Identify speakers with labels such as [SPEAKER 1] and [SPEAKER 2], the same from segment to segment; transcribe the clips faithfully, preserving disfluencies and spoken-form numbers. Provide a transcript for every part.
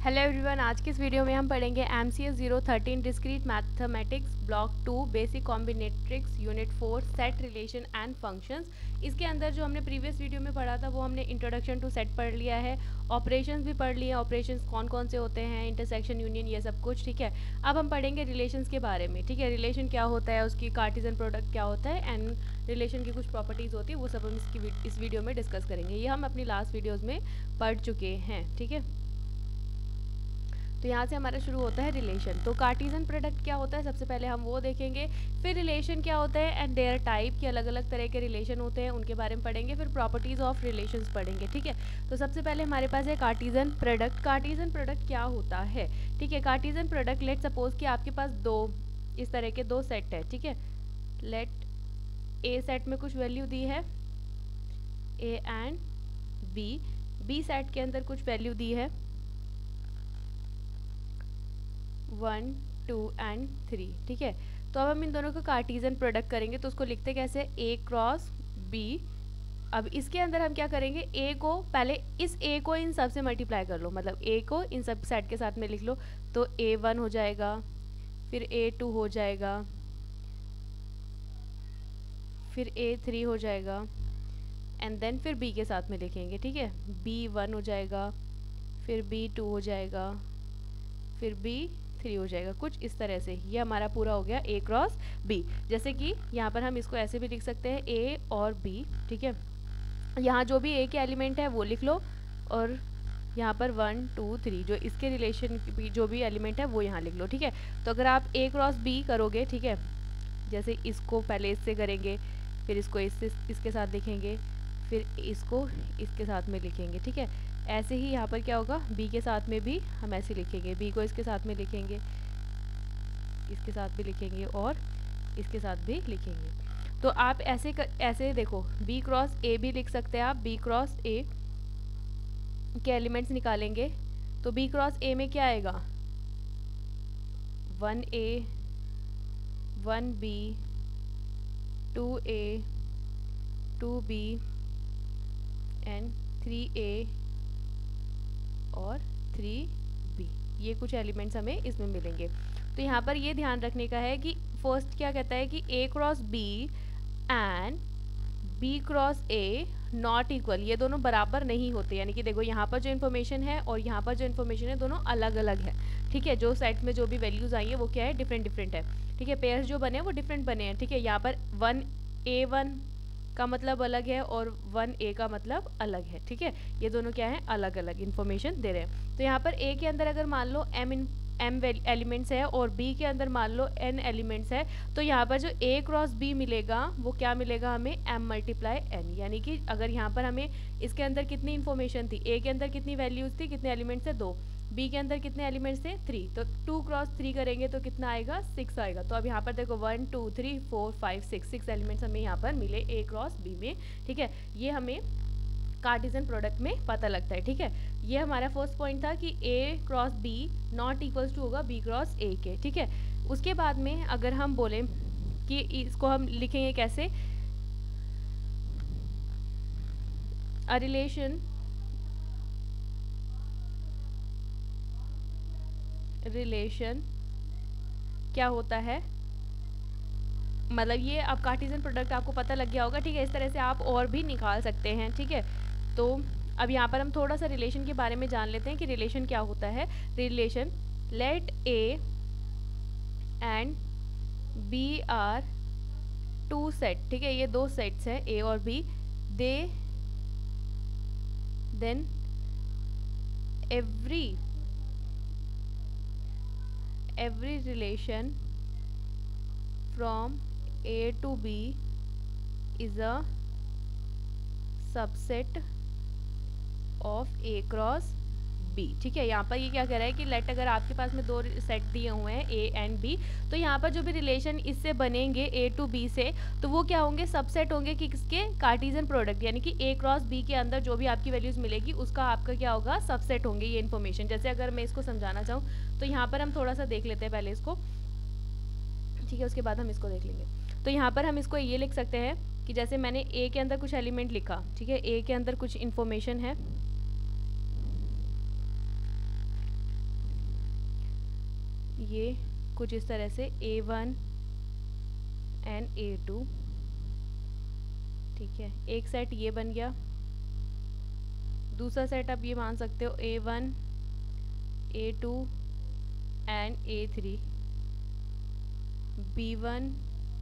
[SPEAKER 1] Hello everyone, आज की इस वीडियो में हम पढ़ेंगे M C S zero thirteen discrete mathematics block two basic combinatorics unit four set relation and functions. इसके अंदर जो हमने प्रीवियस वीडियो में पढ़ा था वो हमने इंट्रोडक्शन टू सेट पढ़ लिया है, ऑपरेशंस भी पढ़ लिए, ऑपरेशंस कौन कौन से होते हैं, इंटरसेक्शन, यूनियन, ये सब कुछ। ठीक है, अब हम पढ़ेंगे रिलेशंस के बारे में। ठीक है, रिलेशन क्या होता है, उसकी कार्टेशियन प्रोडक्ट क्या होता है एंड रिलेशन की कुछ प्रॉपर्टीज़ होती है, वो सब हम इसकी इस वीडियो में डिस्कस करेंगे। ये हम अपनी लास्ट वीडियोज़ में पढ़ चुके हैं। ठीक है, तो यहाँ से हमारा शुरू होता है रिलेशन। तो कार्टेशियन प्रोडक्ट क्या होता है, सबसे पहले हम वो देखेंगे। फिर रिलेशन क्या होता है एंड देयर टाइप, के अलग अलग तरह के रिलेशन होते हैं, उनके बारे में पढ़ेंगे। फिर प्रॉपर्टीज़ ऑफ रिलेशंस पढ़ेंगे। ठीक है, तो सबसे पहले हमारे पास है कार्टेशियन प्रोडक्ट। कार्टेशियन प्रोडक्ट क्या होता है? ठीक है, कार्टेशियन प्रोडक्ट, लेट सपोज कि आपके पास दो इस तरह के दो सेट है। ठीक है, लेट ए सेट में कुछ वैल्यू दी है, A and B. B set के अंदर कुछ वैल्यू दी है, वन टू एंड थ्री। ठीक है, तो अब हम इन दोनों का कार्टेशियन प्रोडक्ट करेंगे, तो उसको लिखते कैसे, ए क्रॉस बी। अब इसके अंदर हम क्या करेंगे, ए को पहले इस ए को इन सब से मल्टीप्लाई कर लो, मतलब ए को इन सब सेट के साथ में लिख लो। तो ए वन हो जाएगा, फिर ए टू हो जाएगा, फिर ए थ्री हो जाएगा, एंड देन फिर बी के साथ में लिखेंगे। ठीक है, बी वन हो जाएगा, फिर बी टू हो जाएगा, फिर बी थ्री हो जाएगा, कुछ इस तरह से। ये हमारा पूरा हो गया ए क्रॉस बी। जैसे कि यहाँ पर हम इसको ऐसे भी लिख सकते हैं, ए और बी। ठीक है, यहाँ जो भी ए के एलिमेंट है वो लिख लो, और यहाँ पर वन टू थ्री जो इसके रिलेशन जो भी एलिमेंट है वो यहाँ लिख लो। ठीक है, तो अगर आप ए क्रॉस बी करोगे, ठीक है, जैसे इसको पहले इससे करेंगे, फिर इसको इससे इसके साथ लिखेंगे, फिर इसको इसके साथ में लिखेंगे। ठीक है, ऐसे ही यहाँ पर क्या होगा, बी के साथ में भी हम ऐसे लिखेंगे, बी को इसके साथ में लिखेंगे, इसके साथ भी लिखेंगे और इसके साथ भी लिखेंगे। तो आप ऐसे कर, ऐसे देखो, बी क्रॉस ए भी लिख सकते हैं आप। बी क्रॉस ए के एलिमेंट्स निकालेंगे तो बी क्रॉस ए में क्या आएगा, one A, one B, two A, two B and three A और थ्री बी। ये कुछ एलिमेंट्स हमें इसमें मिलेंगे। तो यहाँ पर ये ध्यान रखने का है कि फर्स्ट क्या कहता है कि A cross B and B cross A not equal, ये दोनों बराबर नहीं होते। यानी कि देखो, यहाँ पर जो इन्फॉर्मेशन है और यहाँ पर जो इन्फॉर्मेशन है दोनों अलग अलग है। ठीक है, जो सेट में जो भी वैल्यूज आई है वो क्या है, डिफरेंट डिफरेंट है। ठीक है, पेयर्स जो बने हैं वो डिफरेंट बने हैं। ठीक है, यहाँ पर वन ए वन का मतलब अलग है और वन ए का मतलब अलग है। ठीक है, ये दोनों क्या है, अलग अलग इन्फॉर्मेशन दे रहे हैं। तो यहाँ पर ए के अंदर अगर मान लो एम इन एम एलिमेंट्स है और बी के अंदर मान लो एन एलिमेंट्स है, तो यहाँ पर जो ए क्रॉस बी मिलेगा वो क्या मिलेगा हमें, एम मल्टीप्लाई एन। यानी कि अगर यहाँ पर हमें इसके अंदर कितनी इन्फॉर्मेशन थी, ए के अंदर कितनी वैल्यूज थी, कितने एलिमेंट्स है, दो, बी के अंदर कितने एलिमेंट्स थे, थ्री, तो टू क्रॉस थ्री करेंगे तो कितना आएगा, सिक्स आएगा। तो अब यहाँ पर देखो, one two three four five six, six elements हमें यहाँ पर मिले ए क्रॉस बी में। ठीक है, ये हमें कार्टेशियन प्रोडक्ट में पता लगता है। ठीक है, ये हमारा फर्स्ट पॉइंट था कि A cross B not equals to होगा बी क्रॉस ए के। ठीक है, उसके बाद में अगर हम बोले कि इसको हम लिखेंगे कैसे, अ रिलेशन रिलेशन क्या होता है, मतलब ये अब कार्टेशियन प्रोडक्ट आपको पता लग गया होगा। ठीक है, इस तरह से आप और भी निकाल सकते हैं। ठीक है, तो अब यहाँ पर हम थोड़ा सा रिलेशन के बारे में जान लेते हैं कि रिलेशन क्या होता है। Relation, let A and B are two set. ठीक है, ये दो सेट्स हैं, ए और B, they then every every relation from A to B is a subset of A cross B। ठीक है, यहाँ पर ये क्या कह रहा है कि लेट अगर आपके पास में दो सेट दिए हुए हैं ए एंड बी, तो यहाँ पर जो भी रिलेशन इससे बनेंगे ए टू बी से, तो वो क्या होंगे, सबसेट होंगे कि किसके, कार्टेशियन प्रोडक्ट। यानी कि ए क्रॉस बी के अंदर जो भी आपकी वैल्यूज मिलेगी उसका आपका क्या होगा, सबसेट होंगे ये इन्फॉर्मेशन। जैसे अगर मैं इसको समझाना चाहूँ तो यहाँ पर हम थोड़ा सा देख लेते हैं पहले इसको। ठीक है, उसके बाद हम इसको देख लेंगे। तो यहाँ पर हम इसको ये लिख सकते हैं कि जैसे मैंने ए के अंदर कुछ एलिमेंट लिखा, ठीक है, ए के अंदर कुछ इन्फॉर्मेशन है, ये कुछ इस तरह से A one and A two, ठीक है, एक सेट ये बन गया। दूसरा सेट आप ये मान सकते हो A one A two and A three, B one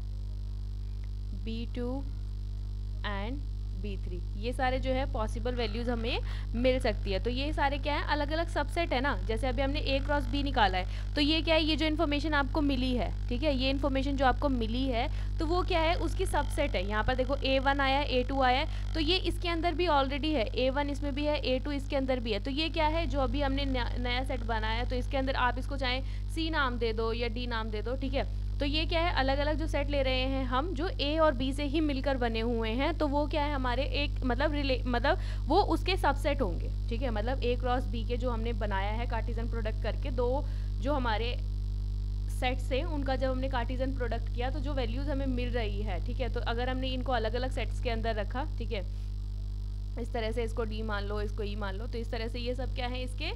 [SPEAKER 1] B two and B three, ये सारे जो है पॉसिबल वैल्यूज़ हमें मिल सकती है। तो ये सारे क्या है, अलग अलग सबसेट है ना। जैसे अभी हमने ए क्रॉस बी निकाला है, तो ये क्या है, ये जो इन्फॉर्मेशन आपको मिली है, ठीक है, ये इन्फॉर्मेशन जो आपको मिली है तो वो क्या है, उसकी सबसेट है। यहाँ पर देखो ए वन आया, ए टू आया, तो ये इसके अंदर भी ऑलरेडी है, ए वन इसमें भी है, ए टू इसके अंदर भी है। तो ये क्या है, जो अभी हमने नया सेट बनाया है, तो इसके अंदर आप इसको चाहे सी नाम दे दो या डी नाम दे दो, ठीक है। तो ये क्या है, अलग अलग जो सेट ले रहे हैं हम, जो ए और बी से ही मिलकर बने हुए हैं, तो वो क्या है हमारे एक मतलब रिले मतलब वो उसके सबसेट होंगे, ठीक है। मतलब ए क्रॉस बी के जो हमने बनाया है कार्टेशियन प्रोडक्ट करके, दो जो हमारे सेट से उनका जब हमने कार्टेशियन प्रोडक्ट किया तो जो वैल्यूज़ हमें मिल रही है, ठीक है। तो अगर हमने इनको अलग अलग सेट्स के अंदर रखा, ठीक है, इस तरह से, इसको डी मान लो, इसको ई मान लो, तो इस तरह से ये सब क्या है, इसके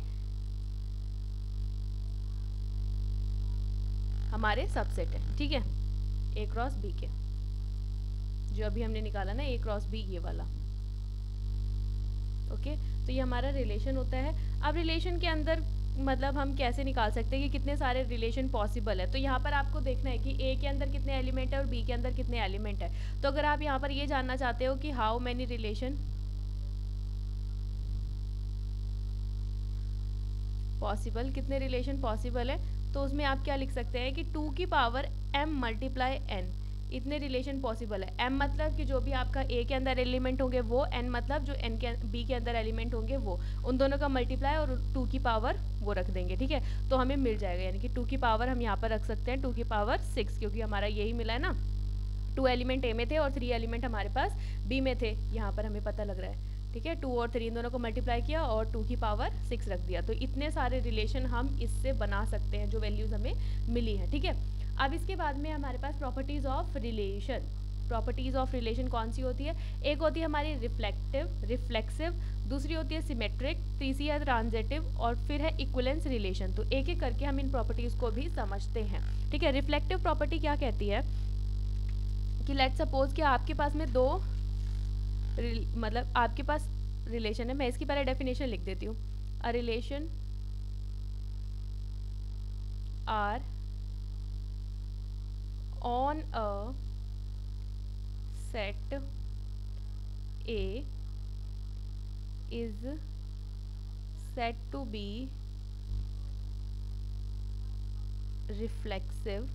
[SPEAKER 1] हमारे सबसेट है, ठीक है, ए क्रॉस बी के, जो अभी हमने निकाला ना ए क्रॉस बी, ये वाला, ओके। तो ये हमारा रिलेशन होता है। अब रिलेशन के अंदर मतलब हम कैसे निकाल सकते हैं कि कितने सारे रिलेशन पॉसिबल है। तो यहाँ पर आपको देखना है कि ए के अंदर कितने एलिमेंट है और बी के अंदर कितने एलिमेंट है। तो अगर आप यहाँ पर ये जानना चाहते हो कि हाउ मैनी रिलेशन पॉसिबल, कितने रिलेशन पॉसिबल है, तो उसमें आप क्या लिख सकते हैं कि टू की पावर m मल्टीप्लाई n, इतने रिलेशन पॉसिबल है। m मतलब कि जो भी आपका a के अंदर एलिमेंट होंगे वो, n मतलब जो n के b के अंदर एलिमेंट होंगे वो, उन दोनों का मल्टीप्लाई और टू की पावर वो रख देंगे, ठीक है। तो हमें मिल जाएगा, यानी कि टू की पावर हम यहाँ पर रख सकते हैं टू की पावर सिक्स, क्योंकि हमारा यही मिला है ना, टू एलिमेंट a में थे और थ्री एलिमेंट हमारे पास b में थे, यहाँ पर हमें पता लग रहा है, ठीक है। टू और थ्री इन दोनों को मल्टीप्लाई किया और टू की पावर सिक्स रख दिया। तो इतने सारे रिलेशन हम इससे बना सकते हैं जो वैल्यूज़ हमें मिली है, ठीक है। अब इसके बाद में हमारे पास properties of relation, properties of relation कौन सी होती है, एक होती है हमारी रिफ्लेक्टिव रिफ्लेक्सिव, दूसरी होती है सिमेट्रिक, तीसरी है ट्रांजिटिव और फिर है इक्विवेलेंस रिलेशन। तो एक एक करके हम इन प्रॉपर्टीज़ को भी समझते हैं, ठीक है। रिफ्लेक्टिव प्रॉपर्टी क्या कहती है कि लेट्स सपोज कि आपके पास में दो मतलब आपके पास रिलेशन है, मैं इसकी पहले डेफिनेशन लिख देती हूँ। A relation R on a set A is said to be reflexive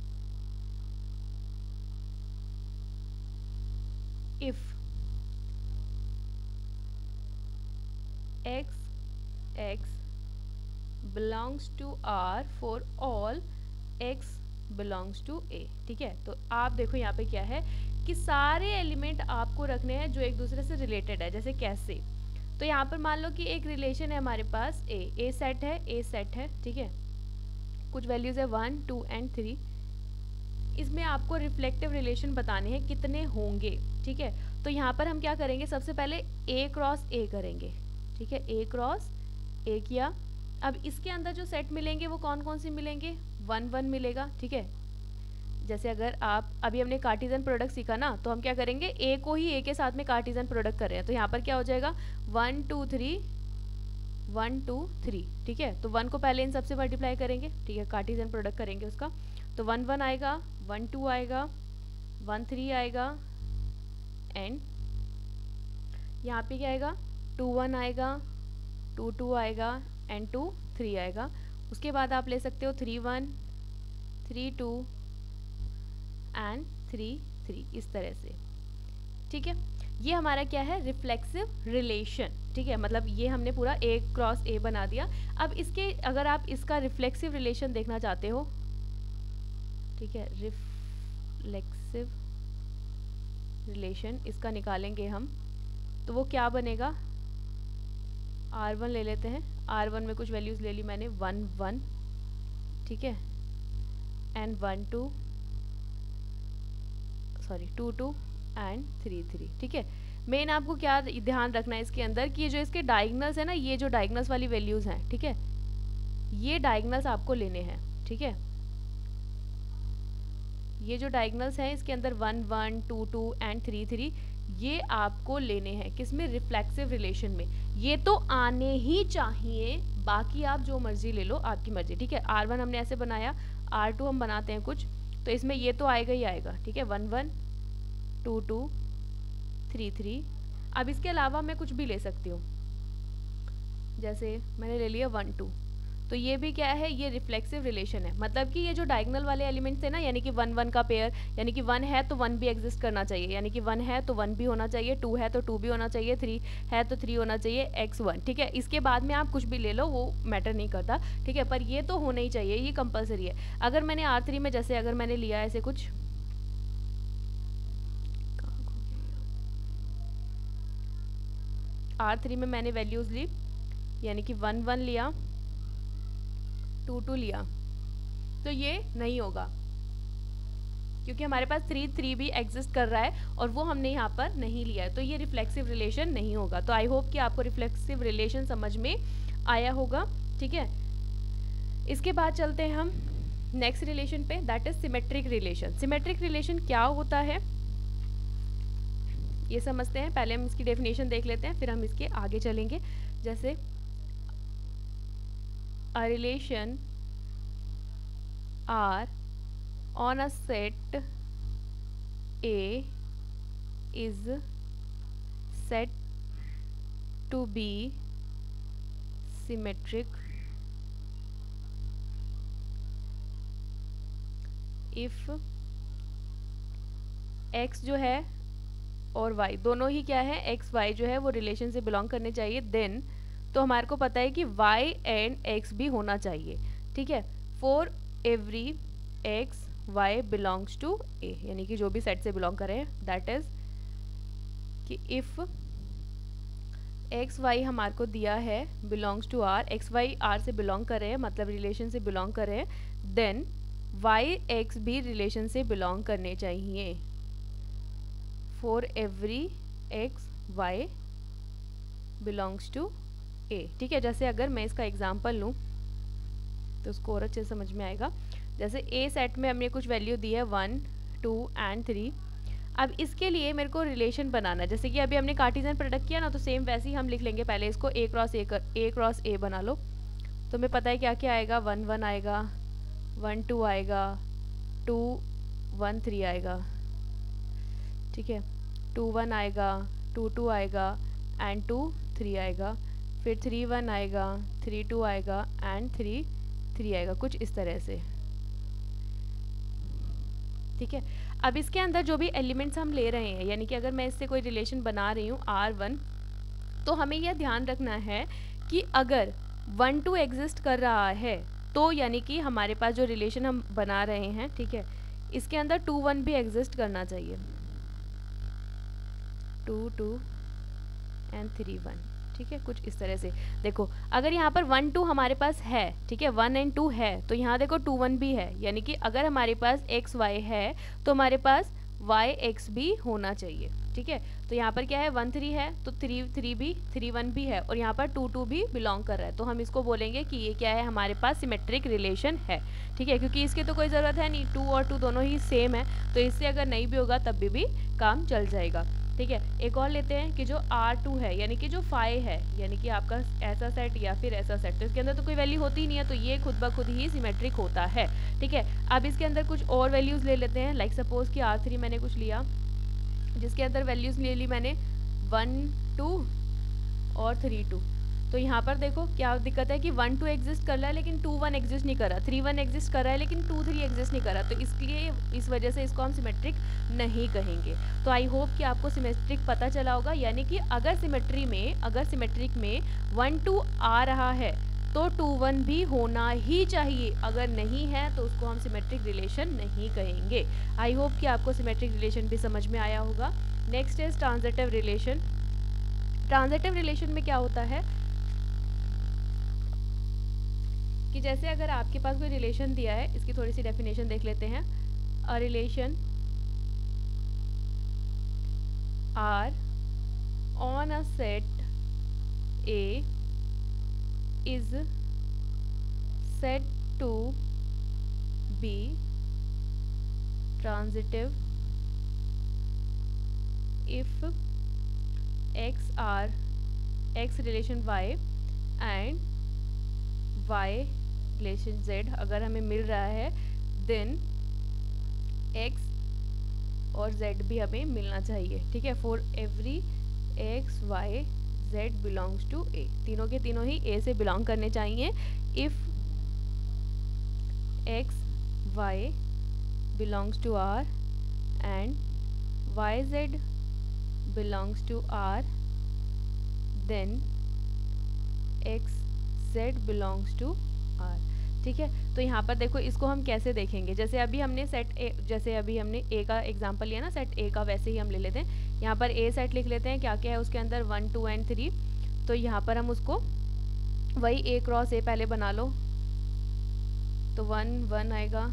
[SPEAKER 1] if x x belongs to R for all x belongs to A, ठीक है। तो आप देखो यहाँ पे क्या है कि सारे एलिमेंट आपको रखने हैं जो एक दूसरे से रिलेटेड है। जैसे कैसे, तो यहाँ पर मान लो कि एक रिलेशन है हमारे पास A, A सेट है, A सेट है, ठीक है, कुछ वैल्यूज़ है वन टू एंड थ्री। इसमें आपको रिफ्लेक्टिव रिलेशन बताने हैं कितने होंगे, ठीक है। तो यहाँ पर हम क्या करेंगे, सबसे पहले A क्रॉस A करेंगे, ठीक है, A क्रॉस A किया। अब इसके अंदर जो सेट मिलेंगे वो कौन कौन से मिलेंगे, वन वन मिलेगा, ठीक है। जैसे अगर आप अभी हमने कार्टेशियन प्रोडक्ट सीखा ना, तो हम क्या करेंगे, ए को ही ए के साथ में कार्टेशियन प्रोडक्ट कर रहे हैं, तो यहाँ पर क्या हो जाएगा one two three one two three, ठीक है। तो वन को पहले इन सबसे मल्टीप्लाई करेंगे, ठीक है, कार्टेशियन प्रोडक्ट करेंगे उसका, तो वन वन आएगा, वन टू आएगा, वन थ्री आएगा एंड यहाँ पे क्या आएगा, टू वन आएगा, टू टू आएगा एंड टू थ्री आएगा। उसके बाद आप ले सकते हो three one three two and three three, इस तरह से, ठीक है। ये हमारा क्या है, रिफ्लेक्सिव रिलेशन, ठीक है। मतलब ये हमने पूरा ए क्रॉस ए बना दिया। अब इसके अगर आप इसका रिफ्लेक्सिव रिलेशन देखना चाहते हो, ठीक है, रिफ्लेक्सिव रिलेशन इसका निकालेंगे हम, तो वो क्या बनेगा, आर वन ले लेते हैं, आर वन में कुछ वैल्यूज़ ले ली मैंने, वन वन, ठीक है, and one two sorry two two and three three, ठीक है। मेन आपको क्या ध्यान रखना है इसके अंदर कि ये जो इसके डायगोनल्स है ना, ये जो डायगोनल्स वाली वैल्यूज़ हैं, ठीक है, ये डायगोनल्स आपको लेने हैं, ठीक है, ये जो डायगोनल्स हैं इसके अंदर one one two two and three three ये आपको लेने हैं किसमें, रिफ्लेक्सिव रिलेशन में। ये तो आने ही चाहिए, बाकी आप जो मर्जी ले लो, आपकी मर्जी। ठीक है, आर वन हमने ऐसे बनाया, आर टू हम बनाते हैं कुछ, तो इसमें ये तो आएगा ही आएगा। ठीक है, one one two two three three. अब इसके अलावा मैं कुछ भी ले सकती हूँ, जैसे मैंने ले लिया वन टू, तो ये भी क्या है, ये रिफ्लेक्सिव रिलेशन है। मतलब कि ये जो डायगोनल वाले एलिमेंट्स है ना, यानी कि वन वन का पेयर, यानी कि वन है तो वन भी एग्जिस्ट करना चाहिए, यानी कि वन है तो वन भी होना चाहिए, टू है तो टू भी होना चाहिए, थ्री है तो थ्री होना चाहिए, एक्स वन। ठीक है, इसके बाद में आप कुछ भी ले लो, वो मैटर नहीं करता। ठीक है, पर ये तो होना ही चाहिए, ये कंपलसरी है। अगर मैंने आर थ्री में जैसे अगर मैंने लिया ऐसे कुछ, आर थ्री में मैंने वैल्यूज ली, यानी कि वन वन लिया, टू टू लिया, तो ये नहीं होगा क्योंकि हमारे पास थ्री थ्री भी एग्जिस्ट कर रहा है और वो हमने यहाँ पर नहीं लिया है, तो ये रिफ्लेक्सिव रिलेशन नहीं होगा। तो आई होप कि आपको रिफ्लेक्सिव रिलेशन समझ में आया होगा। ठीक है, इसके बाद चलते हैं हम नेक्स्ट रिलेशन पे, that is symmetric relation. Symmetric relation क्या होता है ये समझते हैं, पहले हम इसकी डेफिनेशन देख लेते हैं, फिर हम इसके आगे चलेंगे। जैसे a relation R on a set A is said to be symmetric if x जो है और y दोनों ही क्या है, x y जो है वो रिलेशन से बिलोंग करने चाहिए, देन तो हमारे को पता है कि y एंड x भी होना चाहिए। ठीक है, for every x y belongs to a, यानी कि जो भी सेट से बिलोंग करें, दैट इज कि इफ एक्स वाई हमारे को दिया है belongs to R, X Y R से बिलोंग कर रहे हैं, मतलब रिलेशन से बिलोंग कर रहे हैं, देन वाई एक्स भी रिलेशन से बिलोंग करने चाहिए for every X Y belongs to A. ठीक है, जैसे अगर मैं इसका एग्जांपल लूँ तो उसको और अच्छे से समझ में आएगा। जैसे ए सेट में हमने कुछ वैल्यू दी है वन टू एंड थ्री। अब इसके लिए मेरे को रिलेशन बनाना है, जैसे कि अभी हमने कार्टेशियन प्रोडक्ट किया ना, तो सेम वैसे ही हम लिख लेंगे। पहले इसको ए क्रॉस ए कर ए क्रॉस ए बना लो, तो हमें पता है क्या क्या आएगा, वन वन आएगा, वन टू आएगा, टू वन थ्री आएगा, ठीक है, टू वन आएगा, टू टू आएगा एंड टू थ्री आएगा, फिर थ्री वन आएगा, थ्री टू आएगा एंड थ्री थ्री आएगा, कुछ इस तरह से। ठीक है, अब इसके अंदर जो भी एलिमेंट्स हम ले रहे हैं, यानी कि अगर मैं इससे कोई रिलेशन बना रही हूँ आर वन, तो हमें यह ध्यान रखना है कि अगर वन टू एग्जिस्ट कर रहा है तो यानी कि हमारे पास जो रिलेशन हम बना रहे हैं, ठीक है, इसके अंदर टू वन भी एग्जिस्ट करना चाहिए, two two and three one. ठीक है, कुछ इस तरह से। देखो अगर यहाँ पर वन टू हमारे पास है, ठीक है, वन एंड टू है, तो यहाँ देखो टू वन भी है, यानी कि अगर हमारे पास एक्स वाई है तो हमारे पास वाई एक्स भी होना चाहिए। ठीक है, तो यहाँ पर क्या है, वन थ्री है तो थ्री थ्री भी, थ्री वन भी है, और यहाँ पर टू टू भी बिलोंग कर रहा है, तो हम इसको बोलेंगे कि ये क्या है, हमारे पास सिमेट्रिक रिलेशन है। ठीक है, क्योंकि इसकी तो कोई ज़रूरत है नहीं, टू और टू दोनों ही सेम है, तो इससे अगर नहीं भी होगा तब भी, भी काम चल जाएगा। ठीक है, एक और लेते हैं कि जो आर टू है, यानी कि जो फाइव है, यानी कि आपका ऐसा सेट या फिर ऐसा सेट, तो इसके अंदर तो कोई वैल्यू होती ही नहीं है, तो ये खुद ब खुद ही सिमेट्रिक होता है। ठीक है, अब इसके अंदर कुछ और वैल्यूज़ ले लेते हैं, लाइक सपोज कि आर थ्री मैंने कुछ लिया जिसके अंदर वैल्यूज़ ले ली मैंने वन टू और थ्री टू, तो यहाँ पर देखो क्या दिक्कत है कि वन टू एग्जिस्ट कर रहा है लेकिन टू वन एग्जिस्ट नहीं कर रहा, थ्री वन एग्जिस्ट कर रहा है लेकिन टू थ्री एग्जिस्ट नहीं कर रहा, तो इसलिए इस वजह से इसको हम सिमेट्रिक नहीं कहेंगे। तो आई होप कि आपको सिमेट्रिक पता चला होगा, यानी कि अगर सिमेट्री में अगर सिमेट्रिक में वन टू आ रहा है तो टू वन भी होना ही चाहिए, अगर नहीं है तो उसको हम सिमेट्रिक रिलेशन नहीं कहेंगे। आई होप कि आपको सिमेट्रिक रिलेशन भी समझ में आया होगा। Next is transitive relation. Transitive relation में क्या होता है कि जैसे अगर आपके पास कोई रिलेशन दिया है, इसकी थोड़ी सी डेफिनेशन देख लेते हैं। A relation R on a set A is said to be transitive if x are x relation y and y relation z अगर हमें मिल रहा है then x और z भी हमें मिलना चाहिए, ठीक है। For every x y z belongs to a, तीनों के तीनों ही a से बिलोंग करने चाहिए। If x y belongs to R and y z belongs to R, then x z belongs to R, ठीक है। तो यहाँ पर देखो इसको हम कैसे देखेंगे, जैसे अभी हमने सेट ए, जैसे अभी हमने ए का एग्जांपल लिया ना सेट ए का, वैसे ही हम ले लेते हैं। यहाँ पर ए सेट लिख लेते हैं, क्या क्या है उसके अंदर, वन टू एंड थ्री। तो यहाँ पर हम उसको वही ए क्रॉस ए पहले बना लो, तो वन वन आएगा,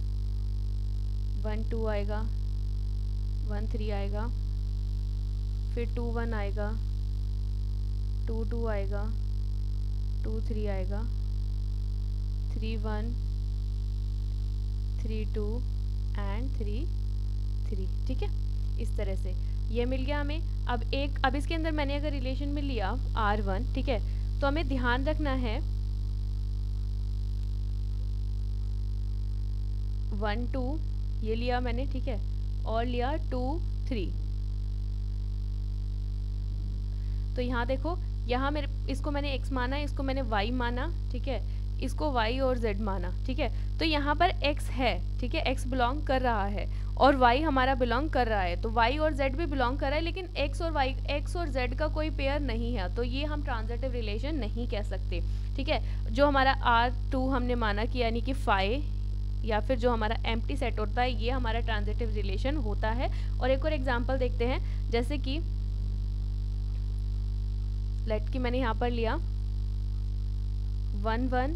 [SPEAKER 1] वन टू आएगा, वन थ्री आएगा, फिर टू वन आएगा, टू टू आएगा, टू थ्री आएगा, three one, three two and three three, ठीक है। इस तरह से ये मिल गया हमें। अब एक अब इसके अंदर मैंने अगर रिलेशन में लिया आर वन, ठीक है, तो हमें ध्यान रखना है वन टू ये लिया मैंने, ठीक है, और लिया टू थ्री। तो यहाँ देखो, यहाँ मेरे इसको मैंने x माना, इसको मैंने y माना, ठीक है, इसको y और z माना, ठीक है। तो यहाँ पर x है, ठीक है, x बिलोंग कर रहा है और y हमारा बिलोंग कर रहा है, तो y और z भी बिलोंग कर रहा है, लेकिन x और y x और z का कोई पेयर नहीं है, तो ये हम ट्रांजिटिव रिलेशन नहीं कह सकते, ठीक है। जो हमारा आर टू हमने माना कि यानी कि फाइव या फिर जो हमारा एम्प्टी सेट होता है, ये हमारा ट्रांजिटिव रिलेशन होता है। और एक और एग्जांपल देखते हैं, जैसे कि लेट कि मैंने यहाँ पर लिया one one,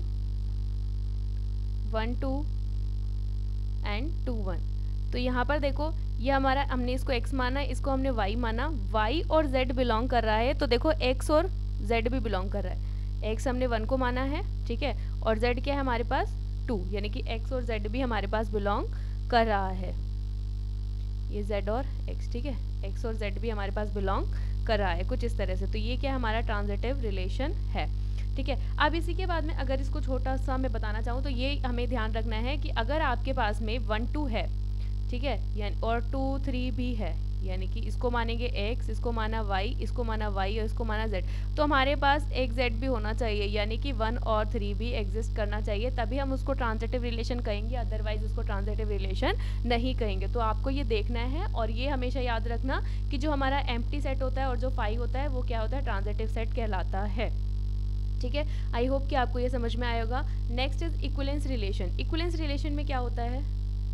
[SPEAKER 1] one two and two one. तो यहाँ पर देखो ये हमारा, हमने इसको x माना, इसको हमने y माना, y और z बिलोंग कर रहा है, तो देखो x और z भी बिलोंग कर रहा है। x हमने वन को माना है, ठीक है, और z क्या है हमारे पास टू, यानी कि x और z भी हमारे पास बिलोंग कर रहा है। ये z और x, ठीक है, x और z भी हमारे पास बिलोंग कर रहा है कुछ इस तरह से। तो ये क्या हमारा ट्रांजिटिव रिलेशन है, ठीक है। अब इसी के बाद में अगर इसको छोटा सा मैं बताना चाहूँ तो ये हमें ध्यान रखना है कि अगर आपके पास में वन टू है, ठीक है, यानी और टू थ्री भी है, यानी कि इसको मानेंगे x, इसको माना y, इसको माना y और इसको माना z, तो हमारे पास एक z भी होना चाहिए, यानी कि वन और थ्री भी एग्जिस्ट करना चाहिए, तभी हम उसको ट्रांजिटिव रिलेशन कहेंगे, अदरवाइज उसको ट्रांजिटिव रिलेशन नहीं कहेंगे। तो आपको ये देखना है और ये हमेशा याद रखना कि जो हमारा एम्प्टी सेट होता है और जो फाइव होता है वो क्या होता है, ट्रांजिटिव सेट कहलाता है, ठीक है। आई होप कि आपको ये समझ में आएगा। Next is equivalence relation. Equivalence relation में क्या होता है,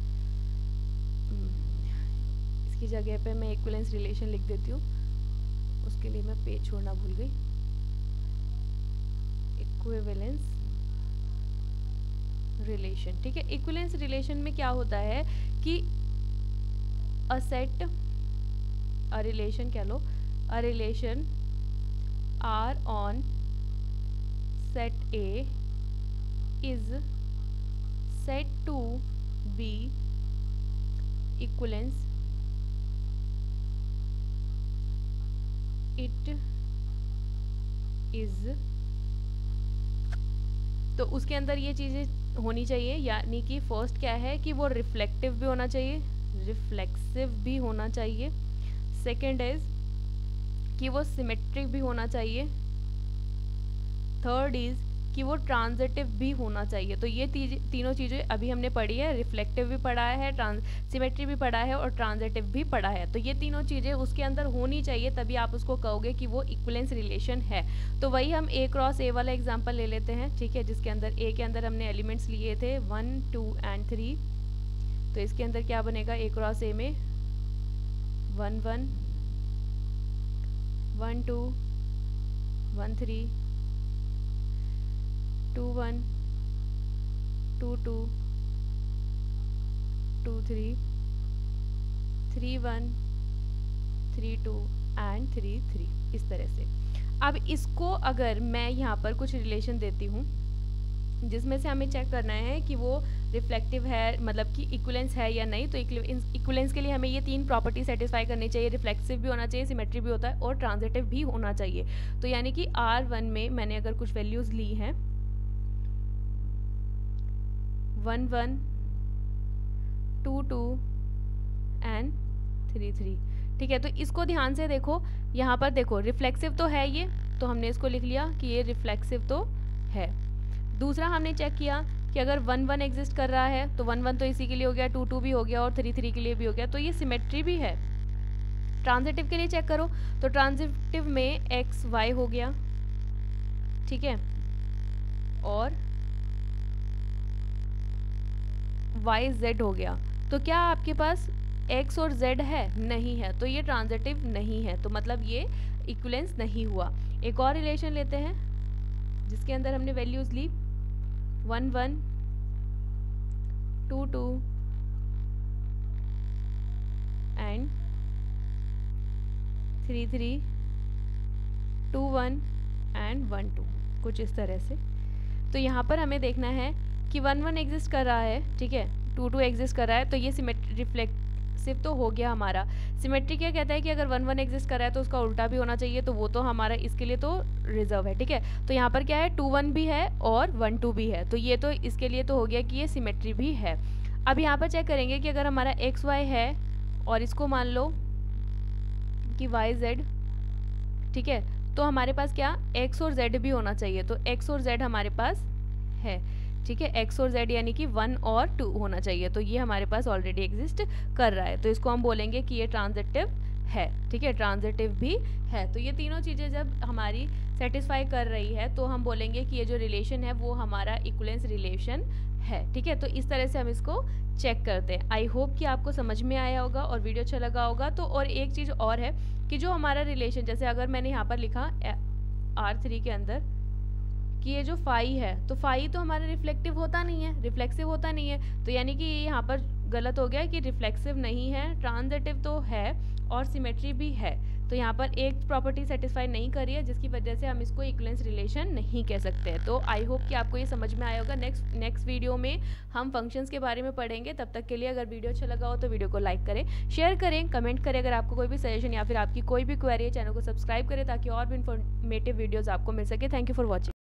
[SPEAKER 1] इसकी जगह पे मैं इक्विवेलेंस रिलेशन लिख देती हूँ, उसके लिए मैं पेज छोड़ना भूल गई। इक्विवेलेंस रिलेशन, ठीक है। इक्विवेलेंस रिलेशन में क्या होता है कि अ सेट, अ रिलेशन कह लो, a relation R on set A is said to be equivalence it is, तो उसके अंदर ये चीज़ें होनी चाहिए, यानी कि फर्स्ट क्या है कि वो रिफ्लेक्टिव भी होना चाहिए, रिफ्लेक्सिव भी होना चाहिए। सेकंड इज कि वो सिमेट्रिक भी होना चाहिए। थर्ड इज कि वो ट्रांजिटिव भी होना चाहिए। तो ये ती, तीनों चीज़ें अभी हमने पढ़ी है, रिफ्लेक्टिव भी पढ़ा है, ट्रांस सिमेट्री भी पढ़ा है और ट्रांजिटिव भी पढ़ा है। तो ये तीनों चीज़ें उसके अंदर होनी चाहिए, तभी आप उसको कहोगे कि वो इक्विवेलेंस रिलेशन है। तो वही हम ए क्रॉस ए वाला एग्जांपल ले लेते हैं, ठीक है, जिसके अंदर ए के अंदर हमने एलिमेंट्स लिए थे वन टू एंड थ्री। तो इसके अंदर क्या बनेगा, ए क्रॉस ए में one one, one two, one three, two one, two two, two three, three one, three two and three three, इस तरह से। अब इसको अगर मैं यहाँ पर कुछ रिलेशन देती हूँ, जिसमें से हमें चेक करना है कि वो रिफ्लेक्टिव है, मतलब कि इक्विलेंस है या नहीं। तो इक्विलेंस के लिए हमें ये तीन प्रॉपर्टी सेटिस्फाई करनी चाहिए, रिफ्लेक्सिव भी होना चाहिए, सिमेट्री भी होता है और ट्रांजिटिव भी होना चाहिए। तो यानी कि आर वन में मैंने अगर कुछ वैल्यूज़ ली हैं one one two two and three three, ठीक है। तो इसको ध्यान से देखो, यहाँ पर देखो रिफ्लेक्सिव तो है ये, तो हमने इसको लिख लिया कि ये रिफ्लेक्सिव तो है। दूसरा हमने चेक किया कि अगर वन वन एग्जिस्ट कर रहा है तो वन वन तो इसी के लिए हो गया, टू टू भी हो गया और थ्री थ्री के लिए भी हो गया, तो ये सिमेट्री भी है। ट्रांजिटिव के लिए चेक करो, तो ट्रांजिटिव में एक्स वाई हो गया, ठीक है, और वाई जेड हो गया। तो क्या आपके पास एक्स और जेड है? नहीं है, तो ये ट्रांजिटिव नहीं है, तो मतलब ये इक्विलेंस नहीं हुआ। एक और रिलेशन लेते हैं जिसके अंदर हमने वैल्यूज ली one one two two and three three two one and one two, कुछ इस तरह से। तो यहाँ पर हमें देखना है कि वन वन एग्जिस्ट कर रहा है, ठीक है, टू टू एग्जिस्ट कर रहा है, तो ये सिमेट्री रिफ्लेक्सिव तो हो गया हमारा। सिमेट्री क्या कहता है कि अगर वन वन एग्जिस्ट कर रहा है तो उसका उल्टा भी होना चाहिए, तो वो तो हमारा इसके लिए तो रिजर्व है, ठीक है। तो यहाँ पर क्या है, टू वन भी है और वन टू भी है, तो ये तो इसके लिए तो हो गया कि ये सिमेट्री भी है। अब यहाँ पर चेक करेंगे कि अगर हमारा एक्स वाई है और इसको मान लो कि वाई जेड, ठीक है, तो हमारे पास क्या एक्स और जेड भी होना चाहिए, तो एक्स और जेड हमारे पास है, ठीक है, एक्स और जेड यानी कि वन और टू होना चाहिए, तो ये हमारे पास ऑलरेडी एग्जिस्ट कर रहा है, तो इसको हम बोलेंगे कि ये ट्रांजिटिव है, ठीक है, ट्रांजिटिव भी है। तो ये तीनों चीज़ें जब हमारी सेटिस्फाई कर रही है तो हम बोलेंगे कि ये जो रिलेशन है वो हमारा इक्विलेंस रिलेशन है, ठीक है। तो इस तरह से हम इसको चेक करते हैं। आई होप कि आपको समझ में आया होगा और वीडियो अच्छा लगा होगा। तो और एक चीज़ और है कि जो हमारा रिलेशन, जैसे अगर मैंने यहाँ पर लिखा आर थ्री के अंदर कि ये जो फाई है, तो फाई तो हमारा रिफ्लेक्टिव होता नहीं है, रिफ्लेक्सिव होता नहीं है, तो यानी कि ये यहाँ पर गलत हो गया कि रिफ्लेक्सिव नहीं है, ट्रांजिटिव तो है और सिमेट्री भी है। तो यहाँ पर एक प्रॉपर्टी सेटिस्फाई नहीं कर रही है, जिसकी वजह से हम इसको इक्विलेंस रिलेशन नहीं कह सकते हैं। तो आई होप कि आपको ये समझ में आया होगा। नेक्स्ट नेक्स्ट वीडियो में हम फंक्शंस के बारे में पढ़ेंगे। तब तक के लिए अगर वीडियो अच्छा लगा हो तो वीडियो को लाइक करें, शेयर करें, कमेंट करें। अगर आपको कोई भी सजेशन या फिर आपकी कोई भी क्वेरी है, चैनल को सब्सक्राइब करें ताकि और भी इन्फॉर्मेटिव वीडियोज़ आपको मिल सके। Thank you for watching.